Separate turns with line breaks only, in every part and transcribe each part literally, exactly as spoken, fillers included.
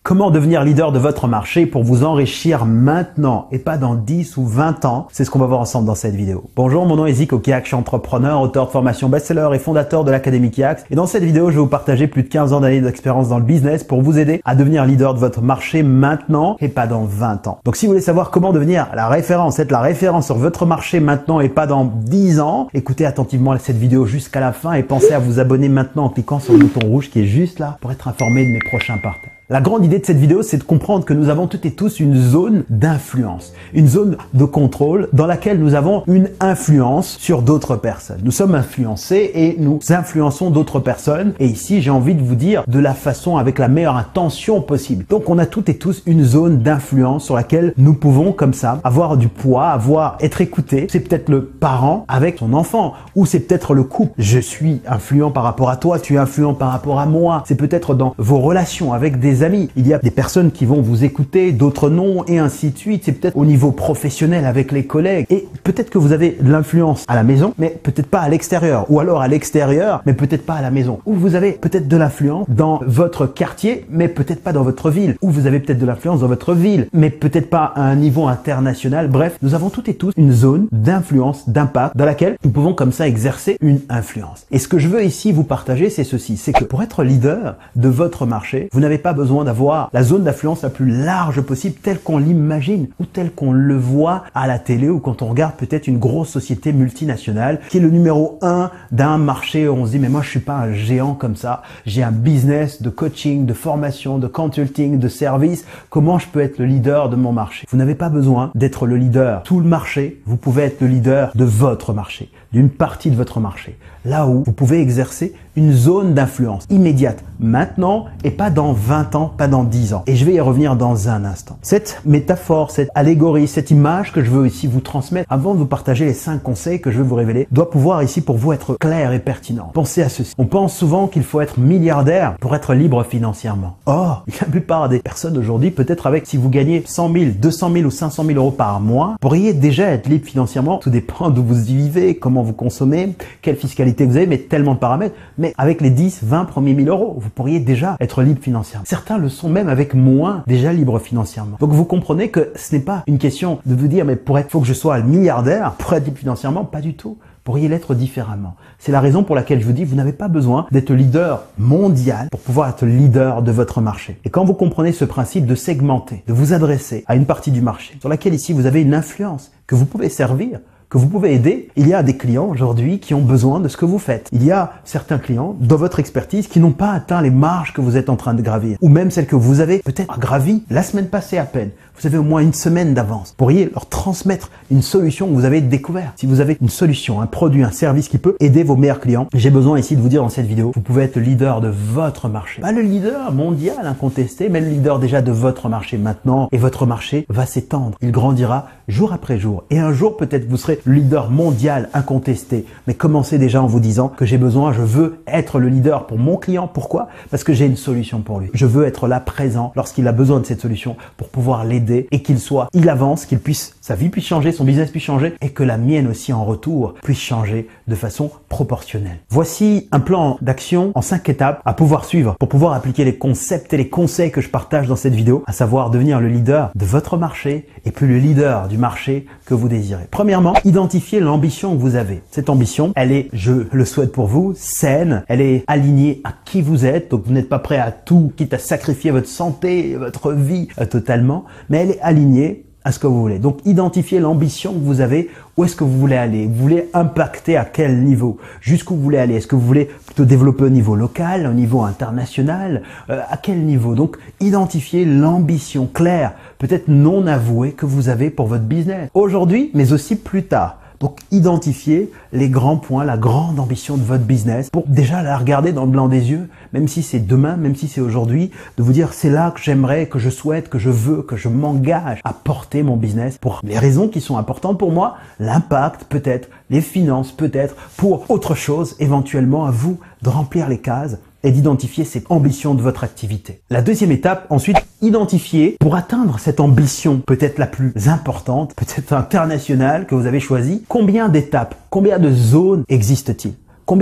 Comment devenir leader de votre marché pour vous enrichir maintenant et pas dans dix ou vingt ans? C'est ce qu'on va voir ensemble dans cette vidéo. Bonjour, mon nom est Zico Kiak, je suis entrepreneur, auteur de formation best-seller et fondateur de l'Académie Kiak. Et dans cette vidéo, je vais vous partager plus de quinze ans d'années d'expérience dans le business pour vous aider à devenir leader de votre marché maintenant et pas dans vingt ans. Donc si vous voulez savoir comment devenir la référence, être la référence sur votre marché maintenant et pas dans dix ans, écoutez attentivement cette vidéo jusqu'à la fin et pensez à vous abonner maintenant en cliquant sur le bouton rouge qui est juste là pour être informé de mes prochains partages. La grande idée de cette vidéo, c'est de comprendre que nous avons toutes et tous une zone d'influence, une zone de contrôle dans laquelle nous avons une influence sur d'autres personnes. Nous sommes influencés et nous influençons d'autres personnes. Et ici, j'ai envie de vous dire de la façon avec la meilleure intention possible. Donc, on a toutes et tous une zone d'influence sur laquelle nous pouvons, comme ça, avoir du poids, avoir, être écouté. C'est peut-être le parent avec son enfant ou c'est peut-être le couple. Je suis influent par rapport à toi, tu es influent par rapport à moi. C'est peut-être dans vos relations avec des amis. Il y a des personnes qui vont vous écouter, d'autres non, et ainsi de suite. C'est peut-être au niveau professionnel avec les collègues. Et peut-être que vous avez de l'influence à la maison, mais peut-être pas à l'extérieur. Ou alors à l'extérieur, mais peut-être pas à la maison. Ou vous avez peut-être de l'influence dans votre quartier, mais peut-être pas dans votre ville. Ou vous avez peut-être de l'influence dans votre ville, mais peut-être pas à un niveau international. Bref, nous avons toutes et tous une zone d'influence, d'impact, dans laquelle nous pouvons comme ça exercer une influence. Et ce que je veux ici vous partager, c'est ceci. C'est que pour être leader de votre marché, vous n'avez pas besoin d'avoir la zone d'influence la plus large possible telle qu'on l'imagine ou telle qu'on le voit à la télé ou quand on regarde peut-être une grosse société multinationale qui est le numéro un d'un marché où on se dit mais moi je suis pas un géant comme ça, j'ai un business de coaching, de formation, de consulting, de service, comment je peux être le leader de mon marché? Vous n'avez pas besoin d'être le leader tout le marché, vous pouvez être le leader de votre marché, d'une partie de votre marché, là où vous pouvez exercer une zone d'influence immédiate, maintenant et pas dans vingt ans, pas dans dix ans. Et je vais y revenir dans un instant. Cette métaphore, cette allégorie, cette image que je veux ici vous transmettre, avant de vous partager les cinq conseils que je veux vous révéler, doit pouvoir ici pour vous être clair et pertinent. Pensez à ceci. On pense souvent qu'il faut être milliardaire pour être libre financièrement. Or, la plupart des personnes aujourd'hui, peut-être avec, si vous gagnez cent mille, deux cent mille ou cinq cent mille euros par mois, vous pourriez déjà être libre financièrement. Tout dépend d'où vous y vivez, comment vous consommez, quelle fiscalité vous avez, mais tellement de paramètres. Mais avec les dix, vingt premiers mille euros, vous pourriez déjà être libre financièrement. Certains le sont même avec moins déjà libres financièrement. Donc vous comprenez que ce n'est pas une question de vous dire mais pour être, faut que je sois milliardaire pour être libre financièrement, pas du tout. Vous pourriez l'être différemment. C'est la raison pour laquelle je vous dis vous n'avez pas besoin d'être leader mondial pour pouvoir être leader de votre marché. Et quand vous comprenez ce principe de segmenter, de vous adresser à une partie du marché sur laquelle ici vous avez une influence que vous pouvez servir, que vous pouvez aider, il y a des clients aujourd'hui qui ont besoin de ce que vous faites. Il y a certains clients dans votre expertise qui n'ont pas atteint les marges que vous êtes en train de gravir ou même celles que vous avez peut-être gravies la semaine passée à peine. Vous avez au moins une semaine d'avance. Vous pourriez leur transmettre une solution que vous avez découverte. Si vous avez une solution, un produit, un service qui peut aider vos meilleurs clients, j'ai besoin ici de vous dire dans cette vidéo, vous pouvez être le leader de votre marché. Pas le leader mondial incontesté, mais le leader déjà de votre marché maintenant. Et votre marché va s'étendre. Il grandira jour après jour. Et un jour, peut-être, vous serez le leader mondial incontesté. Mais commencez déjà en vous disant que j'ai besoin, je veux être le leader pour mon client. Pourquoi? Parce que j'ai une solution pour lui. Je veux être là présent lorsqu'il a besoin de cette solution pour pouvoir l'aider et qu'il soit, il avance, qu'il puisse, sa vie puisse changer, son business puisse changer et que la mienne aussi en retour puisse changer de façon proportionnelle. Voici un plan d'action en cinq étapes à pouvoir suivre pour pouvoir appliquer les concepts et les conseils que je partage dans cette vidéo, à savoir devenir le leader de votre marché et puis le leader du marché que vous désirez. Premièrement, identifiez l'ambition que vous avez. Cette ambition, elle est, je le souhaite pour vous, saine, elle est alignée à qui vous êtes, donc vous n'êtes pas prêt à tout, quitte à sacrifier votre santé, votre vie euh, totalement, mais elle est alignée à ce que vous voulez. Donc, identifiez l'ambition que vous avez. Où est-ce que vous voulez aller? Vous voulez impacter à quel niveau? Jusqu'où vous voulez aller? Est-ce que vous voulez plutôt développer au niveau local, au niveau international? euh, À quel niveau? Donc, identifiez l'ambition claire, peut-être non avouée que vous avez pour votre business. Aujourd'hui, mais aussi plus tard. Donc, identifiez les grands points, la grande ambition de votre business pour déjà la regarder dans le blanc des yeux, même si c'est demain, même si c'est aujourd'hui, de vous dire c'est là que j'aimerais, que je souhaite, que je veux, que je m'engage à porter mon business pour les raisons qui sont importantes pour moi, l'impact peut-être, les finances peut-être, pour autre chose éventuellement à vous de remplir les cases et d'identifier cette ambition de votre activité. La deuxième étape, ensuite, identifier pour atteindre cette ambition peut-être la plus importante, peut-être internationale que vous avez choisie, combien d'étapes, combien de zones existent-ils? Combien de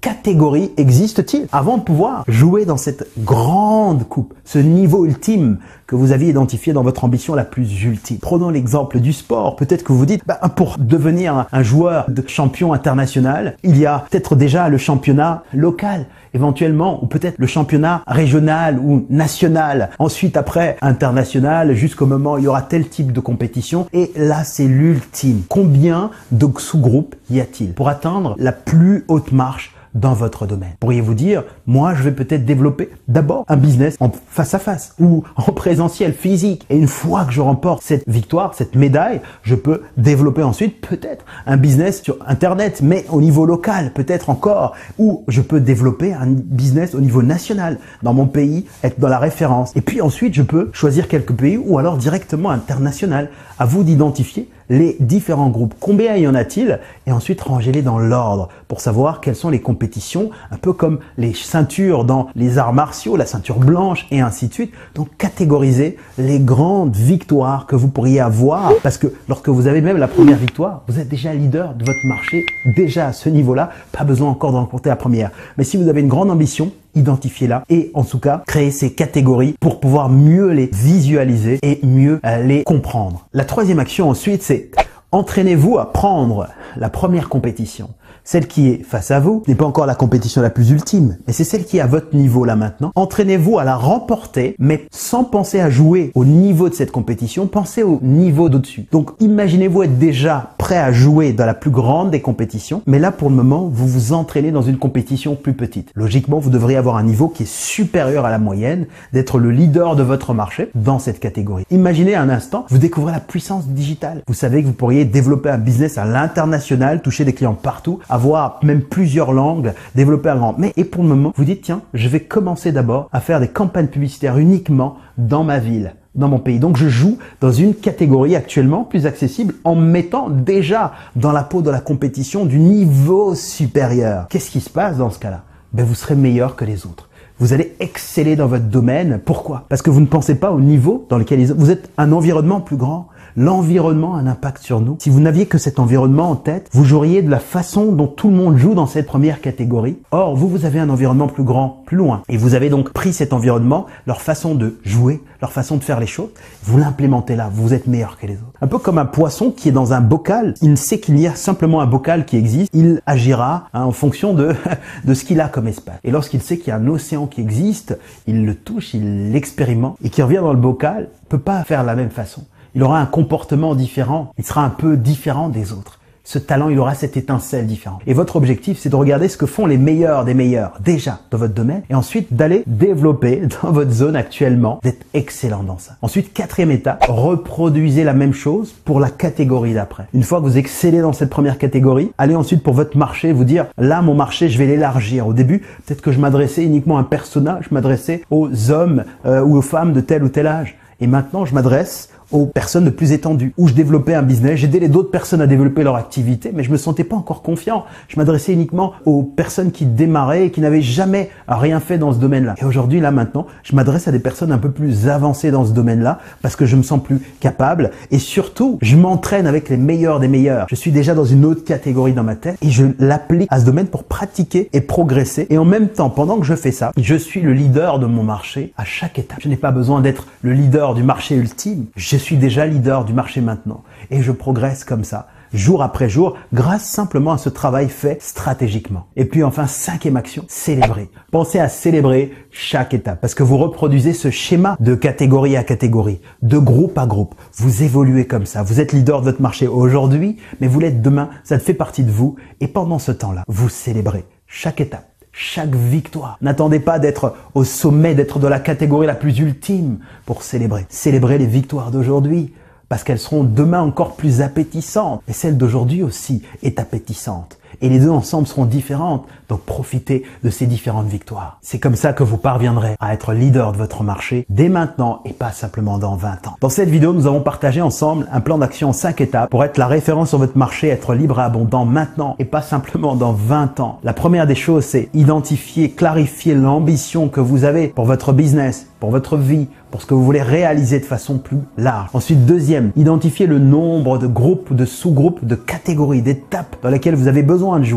catégories existent-ils avant de pouvoir jouer dans cette grande coupe, ce niveau ultime que vous aviez identifié dans votre ambition la plus ultime? Prenons l'exemple du sport. Peut-être que vous dites, bah, pour devenir un, un joueur de champion international, il y a peut-être déjà le championnat local, éventuellement, ou peut-être le championnat régional ou national. Ensuite, après, international, jusqu'au moment où il y aura tel type de compétition. Et là, c'est l'ultime. Combien de sous-groupes y a-t-il pour atteindre la plus haute marche dans votre domaine? Pourriez-vous dire, moi, je vais peut-être développer d'abord un business en face à face ou en présentiel, physique. Et une fois que je remporte cette victoire, cette médaille, je peux développer ensuite peut-être un business sur Internet, mais au niveau local, peut-être encore. Ou je peux développer un business au niveau national, dans mon pays, être dans la référence. Et puis ensuite, je peux choisir quelques pays ou alors directement international. À vous d'identifier les différents groupes. Combien y en a-t-il? Et ensuite, rangez-les dans l'ordre pour savoir quelles sont les compétitions, un peu comme les ceintures dans les arts martiaux, la ceinture blanche et ainsi de suite. Donc, catégorisez les grandes victoires que vous pourriez avoir parce que lorsque vous avez même la première victoire, vous êtes déjà leader de votre marché, déjà à ce niveau-là, pas besoin encore d'en compter la première. Mais si vous avez une grande ambition, identifiez-la et en tout cas, créez ces catégories pour pouvoir mieux les visualiser et mieux euh, les comprendre. La troisième action ensuite, c'est entraînez-vous à prendre la première compétition. Celle qui est face à vous n'est pas encore la compétition la plus ultime, mais c'est celle qui est à votre niveau là maintenant. Entraînez-vous à la remporter, mais sans penser à jouer au niveau de cette compétition, pensez au niveau d'au-dessus. Donc imaginez-vous être déjà prêt à jouer dans la plus grande des compétitions, mais là pour le moment, vous vous entraînez dans une compétition plus petite. Logiquement, vous devriez avoir un niveau qui est supérieur à la moyenne, d'être le leader de votre marché dans cette catégorie. Imaginez un instant, vous découvrez la puissance digitale. Vous savez que vous pourriez développer un business à l'international, toucher des clients partout, avoir même plusieurs langues, développer un grand. Mais et pour le moment, vous dites tiens, je vais commencer d'abord à faire des campagnes publicitaires uniquement dans ma ville, dans mon pays. Donc je joue dans une catégorie actuellement plus accessible en me mettant déjà dans la peau de la compétition du niveau supérieur. Qu'est-ce qui se passe dans ce cas-là? Ben vous serez meilleur que les autres. Vous allez exceller dans votre domaine. Pourquoi? Parce que vous ne pensez pas au niveau dans lequel ils... vous êtes un environnement plus grand. L'environnement a un impact sur nous. Si vous n'aviez que cet environnement en tête, vous joueriez de la façon dont tout le monde joue dans cette première catégorie. Or, vous, vous avez un environnement plus grand, plus loin. Et vous avez donc pris cet environnement, leur façon de jouer, leur façon de faire les choses. Vous l'implémentez là. Vous êtes meilleur que les autres. Un peu comme un poisson qui est dans un bocal. Il sait qu'il y a simplement un bocal qui existe. Il agira hein, en fonction de, de ce qu'il a comme espace. Et lorsqu'il sait qu'il y a un océan qui existe, il le touche, il l'expérimente et qu'il revient dans le bocal, il peut pas faire de la même façon. Il aura un comportement différent, il sera un peu différent des autres. Ce talent, il aura cette étincelle différente. Et votre objectif, c'est de regarder ce que font les meilleurs des meilleurs, déjà, dans votre domaine, et ensuite d'aller développer dans votre zone actuellement, d'être excellent dans ça. Ensuite, quatrième étape, reproduisez la même chose pour la catégorie d'après. Une fois que vous excellez dans cette première catégorie, allez ensuite pour votre marché, vous dire, là, mon marché, je vais l'élargir. Au début, peut-être que je m'adressais uniquement à un persona, je m'adressais aux hommes euh, ou aux femmes de tel ou tel âge. Et maintenant, je m'adresse aux personnes de plus étendues, où je développais un business, j'aidais les d'autres personnes à développer leur activité, mais je me sentais pas encore confiant. Je m'adressais uniquement aux personnes qui démarraient et qui n'avaient jamais rien fait dans ce domaine-là. Et aujourd'hui, là maintenant, je m'adresse à des personnes un peu plus avancées dans ce domaine-là parce que je me sens plus capable et surtout, je m'entraîne avec les meilleurs des meilleurs. Je suis déjà dans une autre catégorie dans ma tête et je l'applique à ce domaine pour pratiquer et progresser. Et en même temps, pendant que je fais ça, je suis le leader de mon marché à chaque étape. Je n'ai pas besoin d'être le leader du marché ultime. Je Je suis déjà leader du marché maintenant et je progresse comme ça, jour après jour, grâce simplement à ce travail fait stratégiquement. Et puis enfin, cinquième action, célébrer. Pensez à célébrer chaque étape parce que vous reproduisez ce schéma de catégorie à catégorie, de groupe à groupe. Vous évoluez comme ça. Vous êtes leader de votre marché aujourd'hui, mais vous l'êtes demain. Ça fait partie de vous et pendant ce temps-là, vous célébrez chaque étape. Chaque victoire. N'attendez pas d'être au sommet, d'être dans la catégorie la plus ultime pour célébrer. Célébrez les victoires d'aujourd'hui parce qu'elles seront demain encore plus appétissantes. Et celle d'aujourd'hui aussi est appétissante. Et les deux ensemble seront différentes. Donc profitez de ces différentes victoires. C'est comme ça que vous parviendrez à être leader de votre marché dès maintenant et pas simplement dans vingt ans. Dans cette vidéo, nous avons partagé ensemble un plan d'action en cinq étapes pour être la référence sur votre marché, être libre et abondant maintenant et pas simplement dans vingt ans. La première des choses, c'est identifier, clarifier l'ambition que vous avez pour votre business, pour votre vie, pour ce que vous voulez réaliser de façon plus large. Ensuite, deuxième, identifier le nombre de groupes, de sous-groupes, de catégories, d'étapes dans lesquelles vous avez besoin de jouer.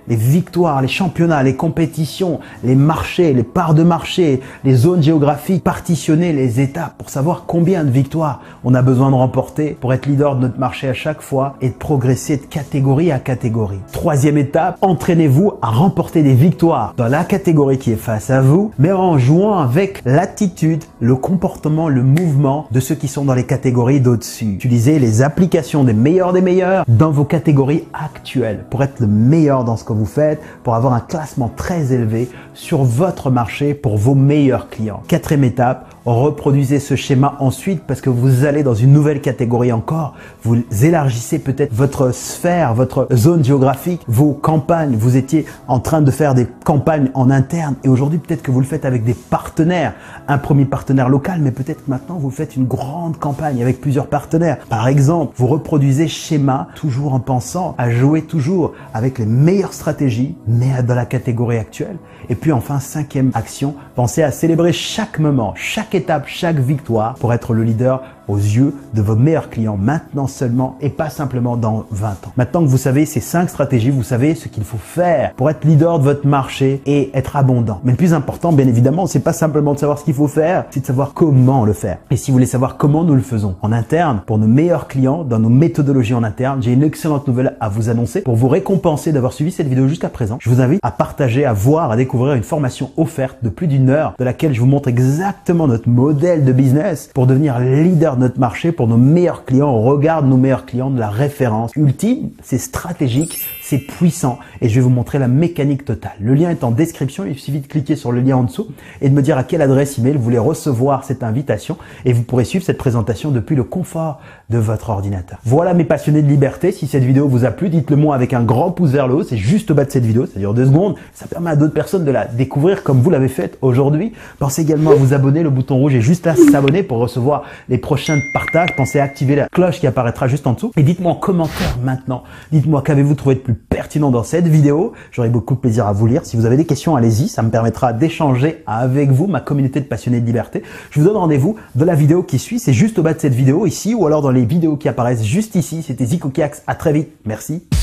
les victoires, les championnats, les compétitions, les marchés, les parts de marché, les zones géographiques, partitionner les étapes pour savoir combien de victoires on a besoin de remporter pour être leader de notre marché à chaque fois et de progresser de catégorie à catégorie. Troisième étape, entraînez-vous à remporter des victoires dans la catégorie qui est face à vous, mais en jouant avec l'attitude, le comportement, le mouvement de ceux qui sont dans les catégories d'au-dessus. Utilisez les applications des meilleurs des meilleurs dans vos catégories actuelles pour être le meilleur dans ce que vous faites, pour avoir un classement très élevé sur votre marché pour vos meilleurs clients. Quatrième étape, reproduisez ce schéma ensuite parce que vous allez dans une nouvelle catégorie encore. Vous élargissez peut-être votre sphère, votre zone géographique, vos campagnes. Vous étiez en train de faire des campagnes en interne et aujourd'hui peut-être que vous le faites avec des partenaires. Un premier partenaire local, mais peut-être que maintenant vous faites une grande campagne avec plusieurs partenaires. Par exemple, vous reproduisez ce schéma toujours en pensant à jouer toujours avec les meilleures stratégies, mais dans la catégorie actuelle. Et puis enfin, cinquième action, pensez à célébrer chaque moment, chaque étape, chaque victoire pour être le leader aux yeux de vos meilleurs clients maintenant seulement et pas simplement dans vingt ans. Maintenant que vous savez ces cinq stratégies, vous savez ce qu'il faut faire pour être leader de votre marché et être abondant. Mais le plus important, bien évidemment, c'est pas simplement de savoir ce qu'il faut faire, c'est de savoir comment le faire. Et si vous voulez savoir comment nous le faisons en interne, pour nos meilleurs clients, dans nos méthodologies en interne, j'ai une excellente nouvelle à vous annoncer. Pour vous récompenser d'avoir suivi cette vidéo jusqu'à présent, je vous invite à partager, à voir, à découvrir une formation offerte de plus d'une heure de laquelle je vous montre exactement notre modèle de business pour devenir leader de notre marché pour nos meilleurs clients. On regarde nos meilleurs clients de la référence ultime, c'est stratégique, c'est puissant et je vais vous montrer la mécanique totale. Le lien est en description, il suffit de cliquer sur le lien en dessous et de me dire à quelle adresse email vous voulez recevoir cette invitation et vous pourrez suivre cette présentation depuis le confort de votre ordinateur. Voilà mes passionnés de liberté, si cette vidéo vous a plu, dites-le moi avec un grand pouce vers le haut, c'est juste au bas de cette vidéo, ça dure deux secondes, ça permet à d'autres personnes de la découvrir comme vous l'avez fait aujourd'hui. Pensez également à vous abonner, le bouton rouge est juste à s'abonner pour recevoir les prochains partages, pensez à activer la cloche qui apparaîtra juste en dessous et dites-moi en commentaire maintenant, dites-moi qu'avez-vous trouvé de plus pertinent dans cette vidéo, j'aurai beaucoup de plaisir à vous lire. Si vous avez des questions, allez-y, ça me permettra d'échanger avec vous, ma communauté de passionnés de liberté. Je vous donne rendez-vous dans la vidéo qui suit, c'est juste au bas de cette vidéo ici ou alors dans les vidéos qui apparaissent juste ici. C'était Zico Kiax, à très vite, merci.